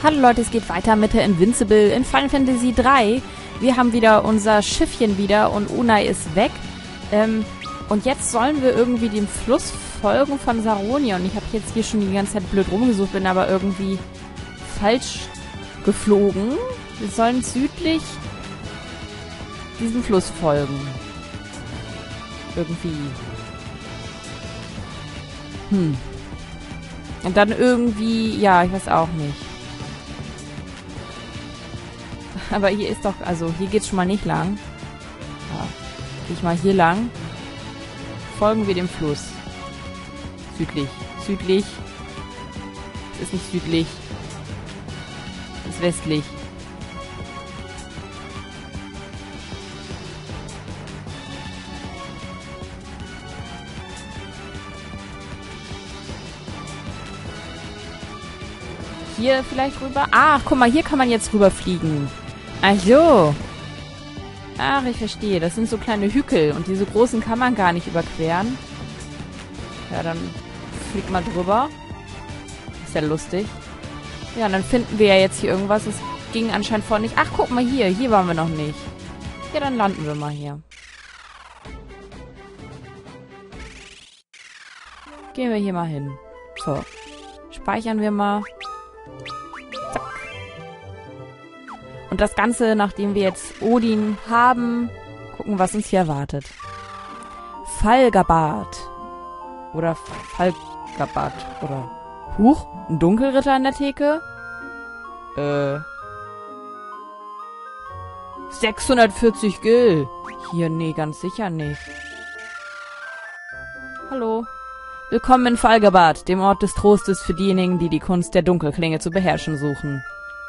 Hallo Leute, es geht weiter mit der Invincible in Final Fantasy 3. Wir haben wieder unser Schiffchen wieder und Unai ist weg. Und jetzt sollen wir irgendwie dem Fluss folgen von Saronia. Und ich habe jetzt hier schon die ganze Zeit blöd rumgesucht, bin aber irgendwie falsch geflogen. Wir sollen südlich diesem Fluss folgen. Irgendwie. Und dann irgendwie, ja, ich weiß auch nicht. Aber hier ist doch, also hier geht's schon mal nicht lang. Ja, gehe ich mal hier lang. Folgen wir dem Fluss. Südlich. Südlich. Es ist nicht südlich. Es ist westlich. Hier vielleicht rüber. Ach, guck mal, hier kann man jetzt rüberfliegen. Ach so. Ach, ich verstehe. Das sind so kleine Hügel und diese großen kann man gar nicht überqueren. Ja, dann fliegt mal drüber. Ist ja lustig. Ja, und dann finden wir ja jetzt hier irgendwas. Es ging anscheinend vorhin nicht. Ach, guck mal hier. Hier waren wir noch nicht. Ja, dann landen wir mal hier. Gehen wir hier mal hin. So. Speichern wir mal. Zack. Und das Ganze, nachdem wir jetzt Odin haben, gucken, was uns hier erwartet. Falgabad. Oder Falgabad. Oder... Huch, ein Dunkelritter an der Theke? 640 Gil. Hier, nee, ganz sicher nicht. Hallo. Willkommen in Falgabad, dem Ort des Trostes für diejenigen, die die Kunst der Dunkelklinge zu beherrschen suchen.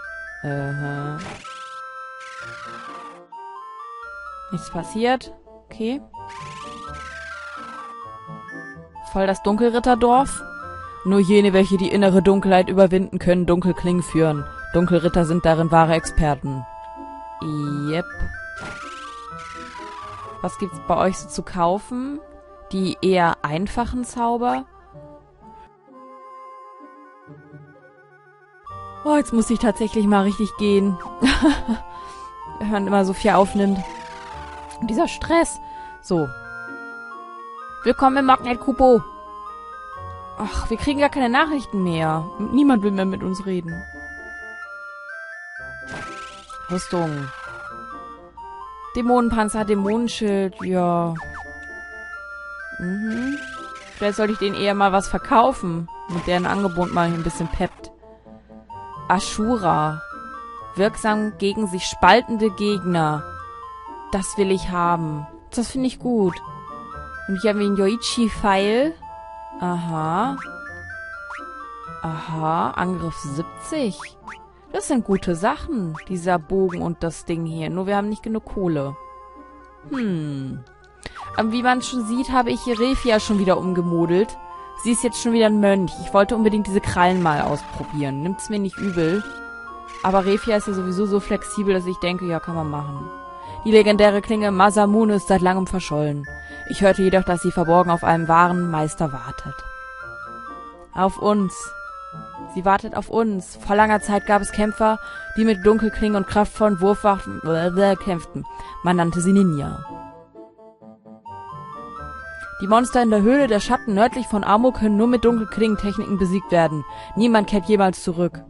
Nichts passiert. Okay. Voll das Dunkelritterdorf. Nur jene, welche die innere Dunkelheit überwinden, können Dunkelklingen führen. Dunkelritter sind darin wahre Experten. Yep. Was gibt's bei euch so zu kaufen? Die eher einfachen Zauber? Oh, jetzt muss ich tatsächlich mal richtig gehen. Wenn man immer so viel aufnimmt. Und dieser Stress. So. Willkommen im Magnet Kupo. Ach, wir kriegen gar keine Nachrichten mehr. Niemand will mehr mit uns reden. Rüstung. Dämonenpanzer, Dämonenschild, ja. Vielleicht sollte ich denen eher mal was verkaufen. Mit deren Angebot mal ein bisschen peppt. Ashura. Wirksam gegen sich spaltende Gegner. Das will ich haben. Das finde ich gut. Und hier haben wir einen Yoichi-Pfeil. Aha. Aha. Angriff 70. Das sind gute Sachen. Dieser Bogen und das Ding hier. Nur wir haben nicht genug Kohle. Wie man schon sieht, habe ich hier Refia schon wieder umgemodelt. Sie ist jetzt schon wieder ein Mönch. Ich wollte unbedingt diese Krallen mal ausprobieren. Nimmt's mir nicht übel. Aber Refia ist ja sowieso so flexibel, dass ich denke, ja, kann man machen. Die legendäre Klinge Masamune ist seit langem verschollen. Ich hörte jedoch, dass sie verborgen auf einem wahren Meister wartet. Auf uns. Sie wartet auf uns. Vor langer Zeit gab es Kämpfer, die mit Dunkelklingen und kraftvollen Wurfwaffen kämpften. Man nannte sie Ninja. Die Monster in der Höhle der Schatten nördlich von Amo können nur mit Dunkelklingentechniken besiegt werden. Niemand kehrt jemals zurück.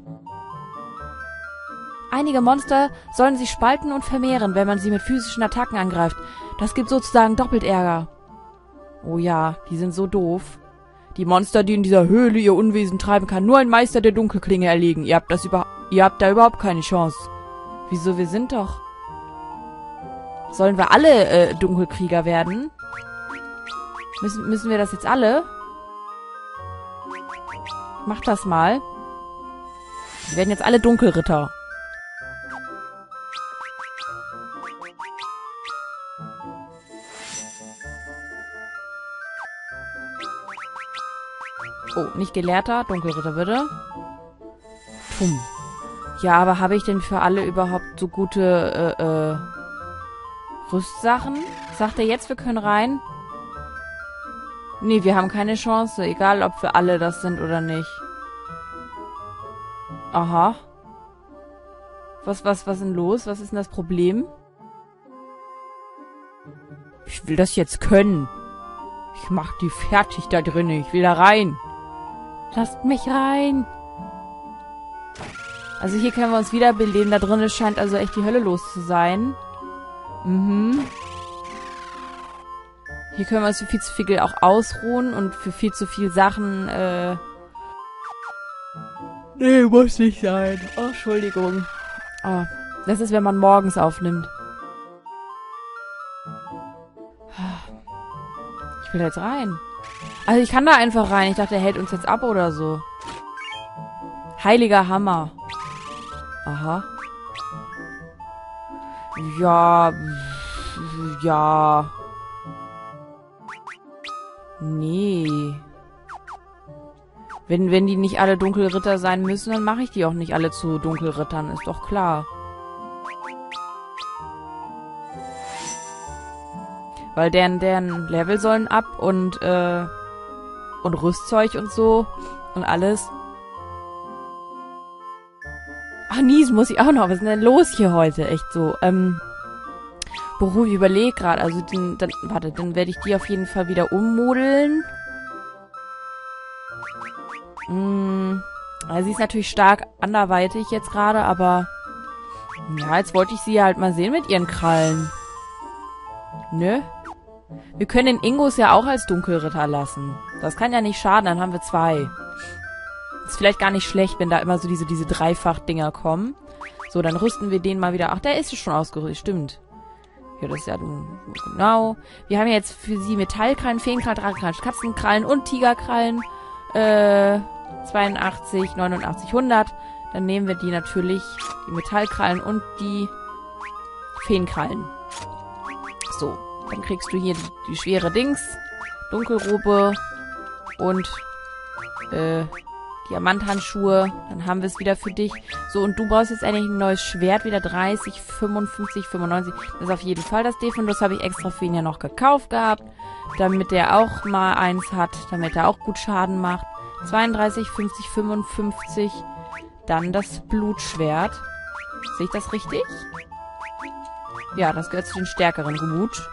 Einige Monster sollen sich spalten und vermehren, wenn man sie mit physischen Attacken angreift. Das gibt sozusagen doppelt Ärger. Oh ja, die sind so doof. Die Monster, die in dieser Höhle ihr Unwesen treiben, kann nur ein Meister der Dunkelklinge erlegen. Ihr habt da überhaupt keine Chance. Wieso, wir sind doch... Sollen wir alle Dunkelkrieger werden? Müssen wir das jetzt alle? Mach das mal. Wir werden jetzt alle Dunkelritter. Oh, nicht Gelehrter, Dunkelritter bitte. Pum. Ja, aber habe ich denn für alle überhaupt so gute Rüstsachen? Sagt er jetzt, wir können rein? Nee, wir haben keine Chance, egal ob wir alle das sind oder nicht. Aha. Was ist denn los? Was ist denn das Problem? Ich will das jetzt können. Ich mach die fertig da drinnen. Ich will da rein. Lasst mich rein. Also hier können wir uns wiederbeleben. Da drinnen scheint also echt die Hölle los zu sein. Mhm. Hier können wir uns für viel zu viel auch ausruhen und für viel zu viel Sachen, Nee, muss nicht sein. Oh, Entschuldigung. Oh, das ist, wenn man morgens aufnimmt. Ich will jetzt rein. Also ich kann da einfach rein. Ich dachte, er hält uns jetzt ab oder so. Heiliger Hammer. Aha. Ja. Ja. Nee. Wenn die nicht alle Dunkelritter sein müssen, dann mache ich die auch nicht alle zu Dunkelrittern. Ist doch klar. Weil deren Level sollen ab und Rüstzeug und so und alles. Ach, Nies muss ich auch noch. Was ist denn los hier heute? Echt so. Beru, ich überlege gerade. Also, dann werde ich die auf jeden Fall wieder ummodeln. Also sie ist natürlich stark anderweitig jetzt gerade, aber ja, jetzt wollte ich sie halt mal sehen mit ihren Krallen. Ne? Wir können den Ingus ja auch als Dunkelritter lassen. Das kann ja nicht schaden, dann haben wir 2. Ist vielleicht gar nicht schlecht, wenn da immer so diese Dreifach-Dinger kommen. So, dann rüsten wir den mal wieder. Ach, der ist schon ausgerüstet, stimmt. Ja, das ist ja genau. Wir haben ja jetzt für sie Metallkrallen, Feenkrallen, Drachenkrallen, Katzenkrallen und Tigerkrallen. 82, 89, 100. Dann nehmen wir die natürlich, die Metallkrallen und die Feenkrallen. So, dann kriegst du hier die schwere Dings, Dunkelrobe und Diamanthandschuhe. Dann haben wir es wieder für dich. So, und du brauchst jetzt eigentlich ein neues Schwert, wieder 30, 55, 95. Das ist auf jeden Fall das Defendus, habe ich extra für ihn ja noch gekauft gehabt, damit er auch mal eins hat, damit er auch gut Schaden macht. 32, 50, 55. Dann das Blutschwert. Sehe ich das richtig? Ja, das gehört zu den stärkeren. Gut.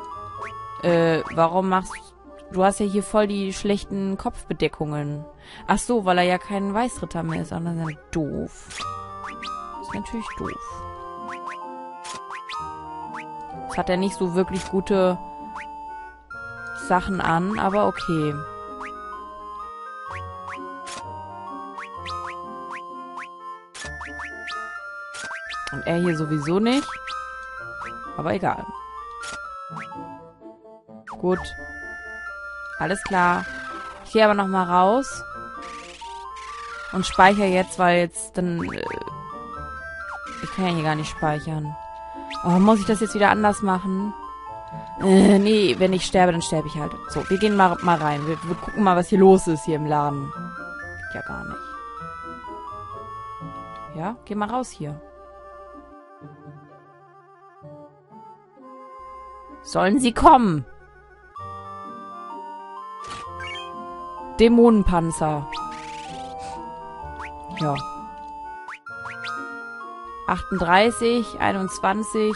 Warum machst du... hast ja hier voll die schlechten Kopfbedeckungen. Ach so, weil er ja kein Weißritter mehr ist. Das ist ja doof. Das ist natürlich doof. Jetzt hat er nicht so wirklich gute Sachen an, aber okay. Und er hier sowieso nicht. Aber egal. Gut. Alles klar. Ich gehe aber nochmal raus. Und speichere jetzt, weil jetzt dann... ich kann ja hier gar nicht speichern. Oh, muss ich das jetzt wieder anders machen? Nee, wenn ich sterbe, dann sterbe ich halt. So, wir gehen mal rein. Wir gucken mal, was hier los ist hier im Laden. Ja, gar nicht. Ja, geh mal raus hier. Sollen sie kommen? Dämonenpanzer. Ja. 38, 21.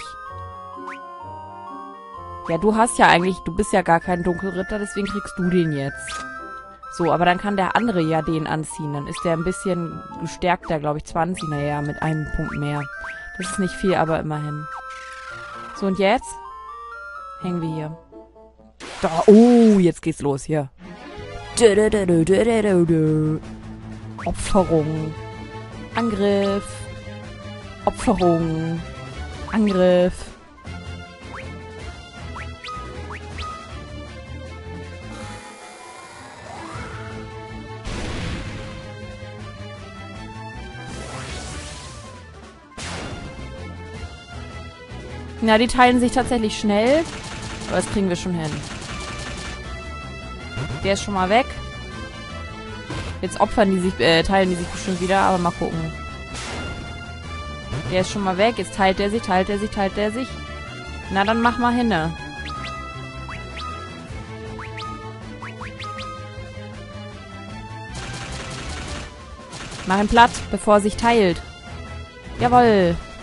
Ja, du hast ja eigentlich, du bist ja gar kein Dunkelritter, deswegen kriegst du den jetzt. So, aber dann kann der andere ja den anziehen. Dann ist der ein bisschen gestärkter, glaube ich, 20. Naja, mit einem Punkt mehr. Das ist nicht viel, aber immerhin. So, und jetzt? Hängen wir hier. Da, oh, jetzt geht's los hier. Opferung. Angriff. Opferung. Angriff. Ja, die teilen sich tatsächlich schnell. Aber das kriegen wir schon hin. Der ist schon mal weg. Jetzt opfern die sich, teilen die sich bestimmt wieder, aber mal gucken. Der ist schon mal weg. Jetzt teilt er sich. Na, dann mach mal hin. Mach ihn platt, bevor er sich teilt. Jawohl.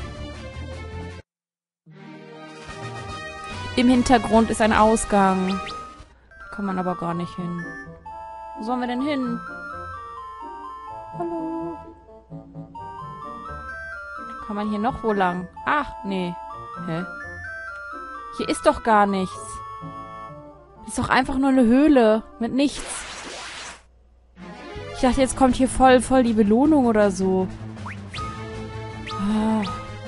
dem Hintergrund ist ein Ausgang. Da kann man aber gar nicht hin. Wo sollen wir denn hin? Hallo? Kann man hier noch wo lang? Ach, nee. Hä? Hier ist doch gar nichts. Das ist doch einfach nur eine Höhle. Mit nichts. Ich dachte, jetzt kommt hier voll die Belohnung oder so. Ah.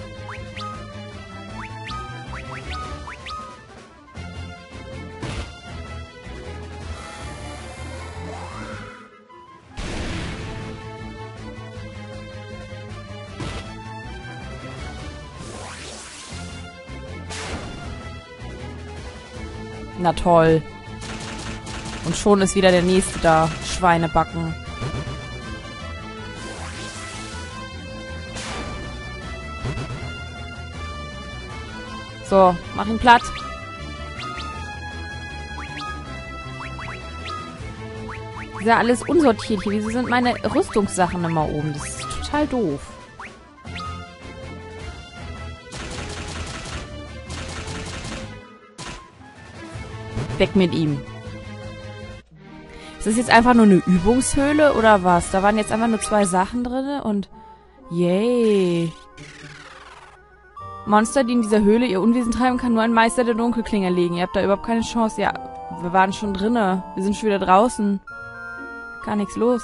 Na toll. Und schon ist wieder der nächste da. Schweinebacken. So, mach ihn platt. Ist ja alles unsortiert hier. Wieso sind meine Rüstungssachen immer oben? Das ist total doof. Weg mit ihm. Ist das jetzt einfach nur eine Übungshöhle oder was? Da waren jetzt einfach nur 2 Sachen drin und... Yay. Monster, die in dieser Höhle ihr Unwesen treiben, kann nur ein Meister der Dunkelklinge erlegen. Ihr habt da überhaupt keine Chance. Ja, wir waren schon drinne. Wir sind schon wieder draußen. Gar nichts los.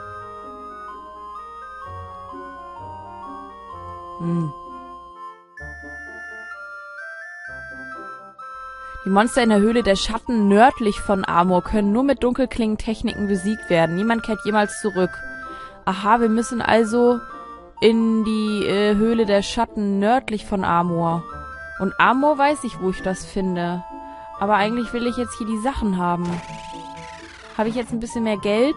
Die Monster in der Höhle der Schatten nördlich von Amor können nur mit Dunkelklingen-Techniken besiegt werden. Niemand kehrt jemals zurück. Aha, wir müssen also in die Höhle der Schatten nördlich von Amor. Und Amor weiß ich, wo ich das finde. Aber eigentlich will ich jetzt hier die Sachen haben. Habe ich jetzt ein bisschen mehr Geld?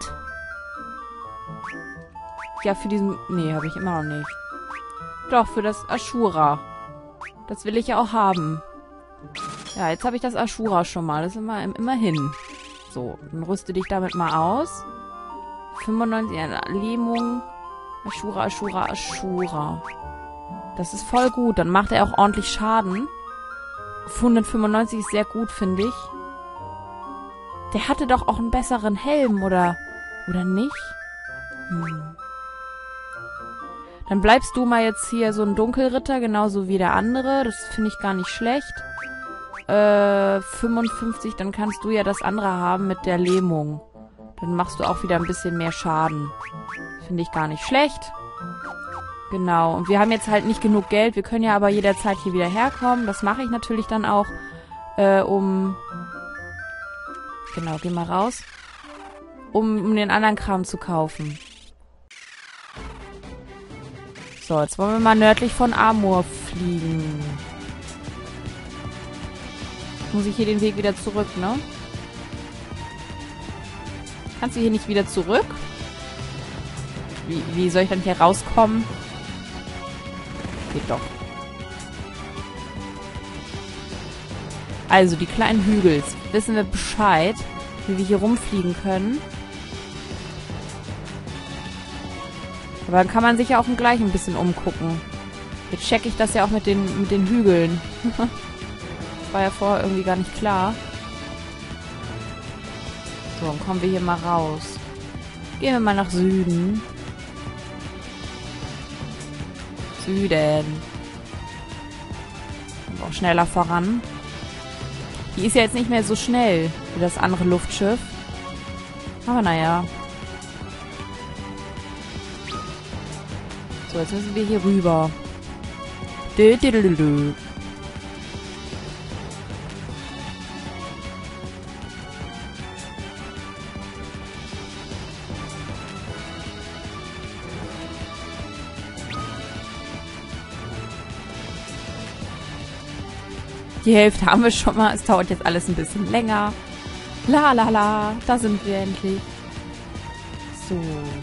Ja, für diesen... Nee, habe ich immer noch nicht. Doch, für das Ashura. Das will ich ja auch haben. Ja, jetzt habe ich das Ashura schon mal. Das ist immerhin. So, dann rüste dich damit mal aus. 95 Lähmung. Ashura, Ashura, Ashura. Das ist voll gut. Dann macht er auch ordentlich Schaden. 195 ist sehr gut, finde ich. Der hatte doch auch einen besseren Helm, oder nicht? Dann bleibst du mal jetzt hier so ein Dunkelritter, genauso wie der andere. Das finde ich gar nicht schlecht. 55, dann kannst du ja das andere haben mit der Lähmung. Dann machst du auch wieder ein bisschen mehr Schaden. Finde ich gar nicht schlecht. Genau. Und wir haben jetzt halt nicht genug Geld. Wir können ja aber jederzeit hier wieder herkommen. Das mache ich natürlich dann auch, Genau, geh mal raus. Um den anderen Kram zu kaufen. So, jetzt wollen wir mal nördlich von Amor fliegen. Muss ich hier den Weg wieder zurück, ne? Kannst du hier nicht wieder zurück? Wie soll ich dann hier rauskommen? Geht doch. Also, die kleinen Hügel. Jetzt wissen wir Bescheid, wie wir hier rumfliegen können. Aber dann kann man sich ja auch gleich ein bisschen umgucken. Jetzt checke ich das ja auch mit den Hügeln. Das war ja vorher irgendwie gar nicht klar. So, dann kommen wir hier mal raus. Gehen wir mal nach Süden. Süden. Kommen wir auch schneller voran. Die ist ja jetzt nicht mehr so schnell wie das andere Luftschiff. Aber naja. So, jetzt müssen wir hier rüber. Die Hälfte haben wir schon mal. Es dauert jetzt alles ein bisschen länger. La la la. Da sind wir endlich. So.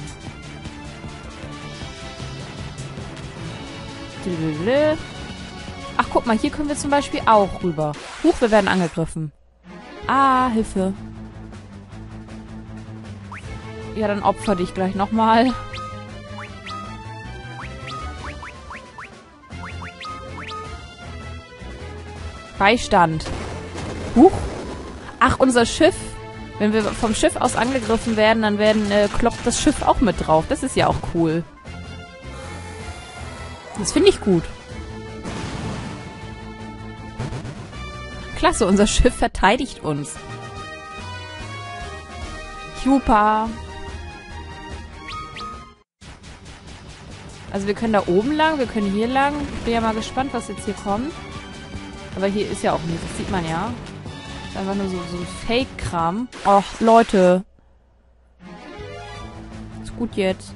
Ach, guck mal, hier können wir zum Beispiel auch rüber. Huch, wir werden angegriffen. Ah, Hilfe. Ja, dann opfer dich gleich nochmal. Beistand. Huch. Ach, unser Schiff. Wenn wir vom Schiff aus angegriffen werden, dann kloppt das Schiff auch mit drauf. Das ist ja auch cool. Das finde ich gut. Klasse, unser Schiff verteidigt uns. Super. Also wir können da oben lang, wir können hier lang. Ich bin ja mal gespannt, was jetzt hier kommt. Aber hier ist ja auch nichts, das sieht man ja. Das ist einfach nur so Fake-Kram. Och, Leute. Ist gut jetzt.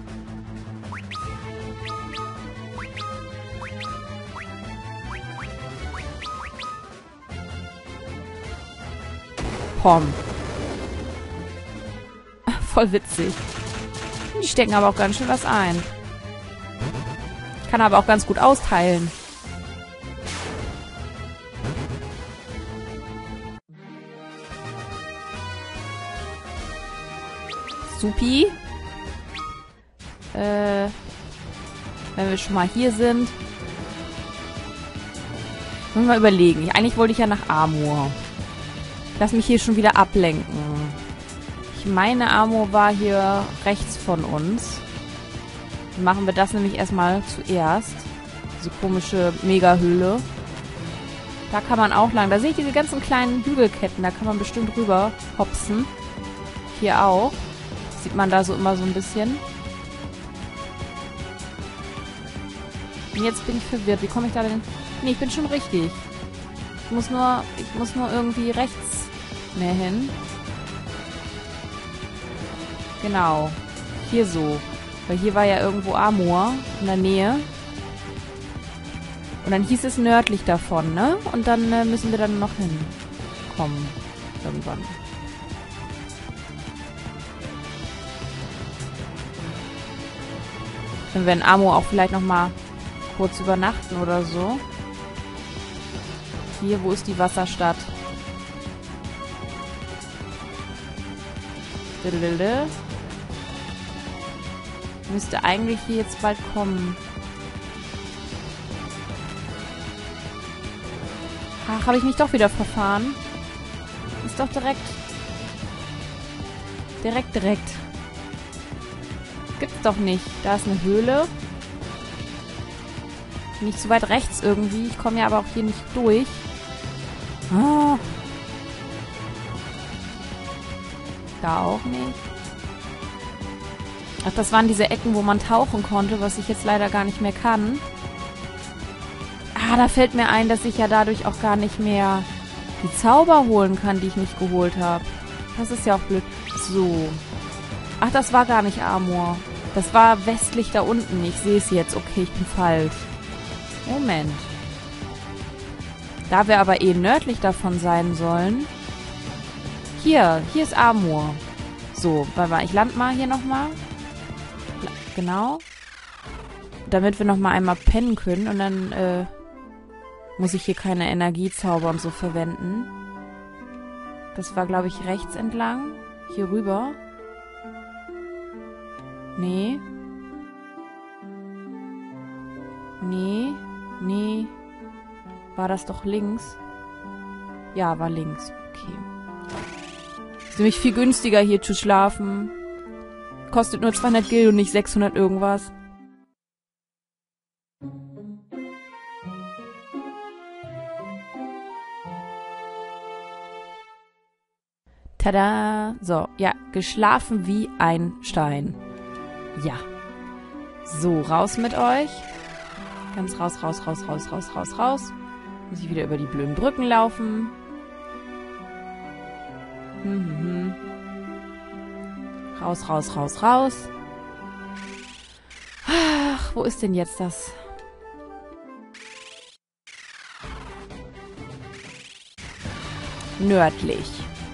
Pom. Voll witzig. Die stecken aber auch ganz schön was ein. Kann aber auch ganz gut austeilen. Supi. Wenn wir schon mal hier sind. Müssen wir mal überlegen. Eigentlich wollte ich ja nach Amur. Lass mich hier schon wieder ablenken. Ich meine, Amur war hier rechts von uns. Dann machen wir das nämlich erstmal zuerst. Diese komische Mega-Höhle. Da kann man auch lang. Da sehe ich diese ganzen kleinen Hügelketten. Da kann man bestimmt rüber hopsen. Hier auch. Das sieht man da so immer so ein bisschen. Und jetzt bin ich verwirrt. Wie komme ich da denn? Nee, ich bin schon richtig. Ich muss nur irgendwie rechts mehr hin. Genau. Hier so. Weil hier war ja irgendwo Amur in der Nähe. Und dann hieß es nördlich davon, ne? Und dann müssen wir dann noch hinkommen. Irgendwann. Können wir in Amur auch vielleicht nochmal kurz übernachten oder so. Hier, wo ist die Wasserstadt? Müsste eigentlich hier jetzt bald kommen. Ach, habe ich mich doch wieder verfahren? Ist doch direkt. Direkt. Gibt's doch nicht. Da ist eine Höhle. Nicht zu weit rechts irgendwie. Ich komme ja aber auch hier nicht durch. Oh. Da auch nicht. Ach, das waren diese Ecken, wo man tauchen konnte, was ich jetzt leider gar nicht mehr kann. Ah, da fällt mir ein, dass ich ja dadurch auch gar nicht mehr die Zauber holen kann, die ich nicht geholt habe. Das ist ja auch blöd. So. Ach, das war gar nicht Amur. Das war westlich da unten. Ich sehe es jetzt. Okay, ich bin falsch. Moment. Da wir aber nördlich davon sein sollen. Hier ist Amur. So, warte mal, ich lande mal hier nochmal. Genau. Damit wir nochmal einmal pennen können und dann muss ich hier keine Energiezauber und so verwenden. Das war, glaube ich, rechts entlang. Hier rüber. Nee. War das doch links? Ja, war links. Okay. Ist nämlich viel günstiger, hier zu schlafen. Kostet nur 200 Gil und nicht 600 irgendwas. Tada! So, ja, geschlafen wie ein Stein. Ja. So, raus mit euch. Ganz raus. Muss ich wieder über die blöden Brücken laufen. Raus. Ach, wo ist denn jetzt das? Nördlich.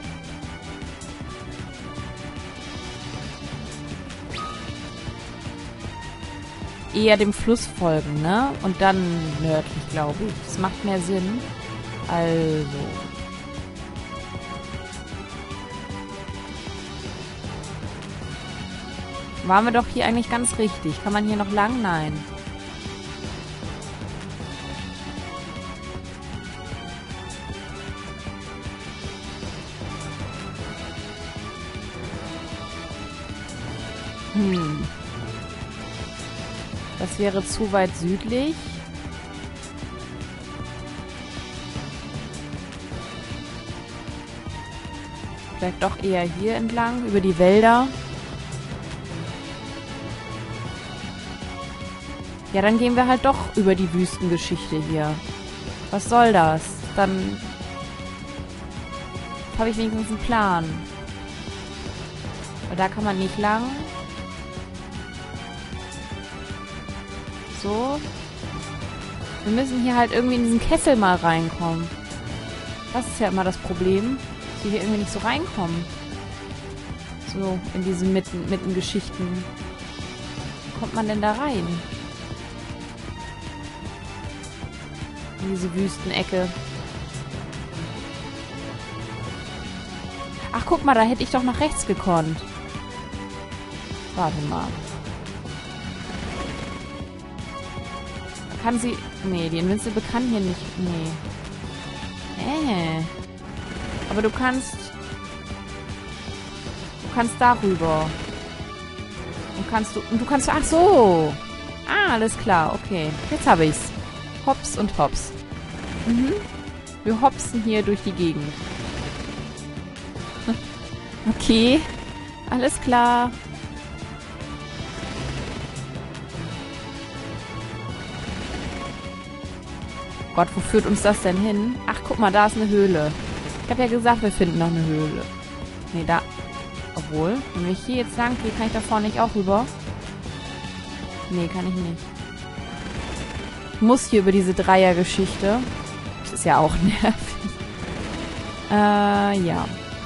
Eher dem Fluss folgen, ne? Und dann nördlich, glaube ich. Das macht mehr Sinn. Also. Waren wir doch hier eigentlich ganz richtig. Kann man hier noch lang? Nein. Das wäre zu weit südlich. Vielleicht doch eher hier entlang, über die Wälder. Ja, dann gehen wir halt doch über die Wüstengeschichte hier. Was soll das? Dann habe ich wenigstens einen Plan. Aber da kann man nicht lang. So. Wir müssen hier halt irgendwie in diesen Kessel mal reinkommen. Das ist ja immer das Problem, dass wir hier irgendwie nicht so reinkommen. So, in diese Mitten-Geschichten. Wie kommt man denn da rein? In diese Wüstenecke. Ach, guck mal, da hätte ich doch nach rechts gekonnt. Warte mal. Kann sie... Nee, die Invincible kann hier nicht... Nee. Aber du kannst... Du kannst darüber. Und du kannst... Ach so! Ah, alles klar, okay. Jetzt habe ich's. Hops und Hops. Wir hopsen hier durch die Gegend. Okay. Alles klar. Gott, wo führt uns das denn hin? Ach, guck mal, da ist eine Höhle. Ich habe ja gesagt, wir finden noch eine Höhle. Nee, da... Obwohl, wenn ich hier jetzt lang gehe, kann ich da vorne nicht auch rüber? Nee, kann ich nicht. Ich muss hier über diese Dreiergeschichte. Das ist ja auch nervig. Ja.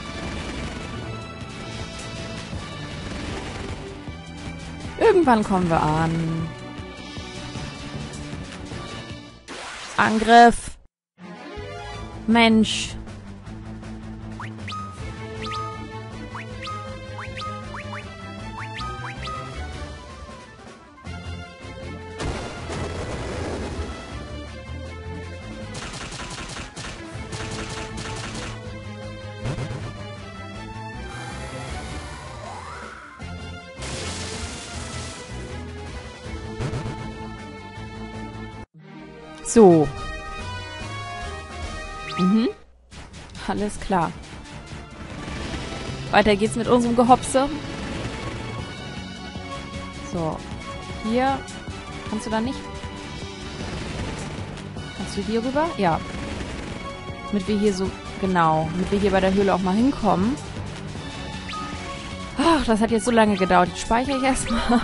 Irgendwann kommen wir an. Angriff. Mensch. So. Alles klar. Weiter geht's mit unserem Gehopse. So. Hier. Kannst du da nicht? Kannst du hier rüber? Ja. Damit wir hier so... Genau. Damit wir hier bei der Höhle auch mal hinkommen. Ach, das hat jetzt so lange gedauert. Jetzt speichere ich erstmal.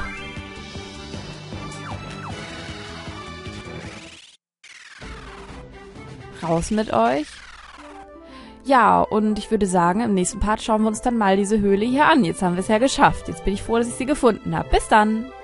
Raus mit euch. Ja, und ich würde sagen, im nächsten Part schauen wir uns dann mal diese Höhle hier an. Jetzt haben wir es ja geschafft. Jetzt bin ich froh, dass ich sie gefunden habe. Bis dann!